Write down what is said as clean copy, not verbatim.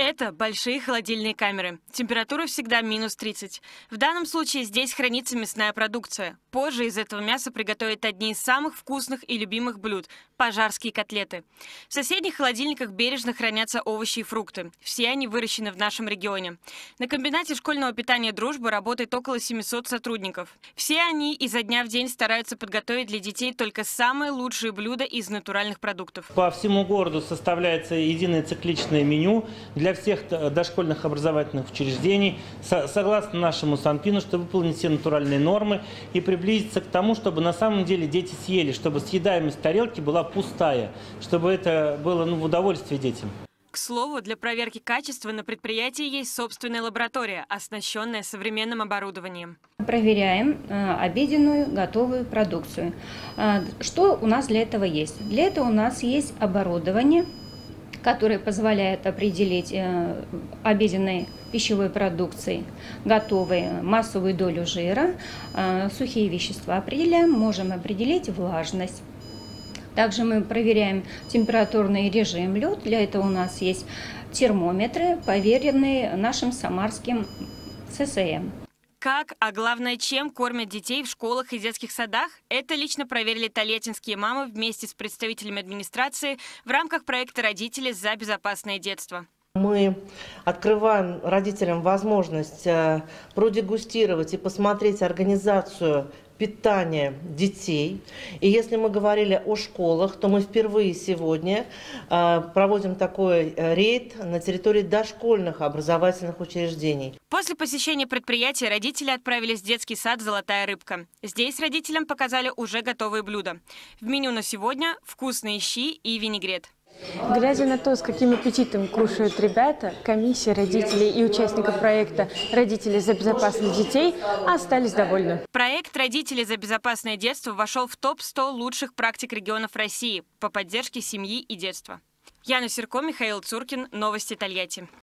Это большие холодильные камеры. Температура всегда минус 30. В данном случае здесь хранится мясная продукция. Позже из этого мяса приготовят одни из самых вкусных и любимых блюд – пожарские котлеты. В соседних холодильниках бережно хранятся овощи и фрукты. Все они выращены в нашем регионе. На комбинате школьного питания «Дружба» работает около 700 сотрудников. Все они изо дня в день стараются подготовить для детей только самые лучшие блюда из натуральных продуктов. По всему городу составляется единое цикличное меню для всех дошкольных образовательных учреждений, согласно нашему Санпину, чтобы выполнить все натуральные нормы и приблизиться к тому, чтобы на самом деле дети съели, чтобы съедаемость тарелки была пустая, чтобы это было в удовольствие детям. К слову, для проверки качества на предприятии есть собственная лаборатория, оснащенная современным оборудованием. Проверяем обеденную готовую продукцию. Что у нас для этого есть? Для этого у нас есть оборудование, которое позволяет определить обеденной пищевой продукции готовой массовую долю жира, сухие вещества определяем, можем определить влажность. Также мы проверяем температурный режим лед. Для этого у нас есть термометры, поверенные нашим самарским ССМ. Как, а главное, чем кормят детей в школах и детских садах, это лично проверили тольяттинские мамы вместе с представителями администрации в рамках проекта «Родители за безопасное детство». Мы открываем родителям возможность продегустировать и посмотреть организацию питания детей. И если мы говорили о школах, то мы впервые сегодня проводим такой рейд на территории дошкольных образовательных учреждений. После посещения предприятия родители отправились в детский сад «Золотая рыбка». Здесь родителям показали уже готовые блюда. В меню на сегодня вкусные щи и винегрет. Глядя на то, с каким аппетитом кушают ребята, комиссия родителей и участников проекта «Родители за безопасность детей» остались довольны. Проект «Родители за безопасное детство» вошел в топ-100 лучших практик регионов России по поддержке семьи и детства. Яна Серко, Михаил Цуркин. Новости Тольятти.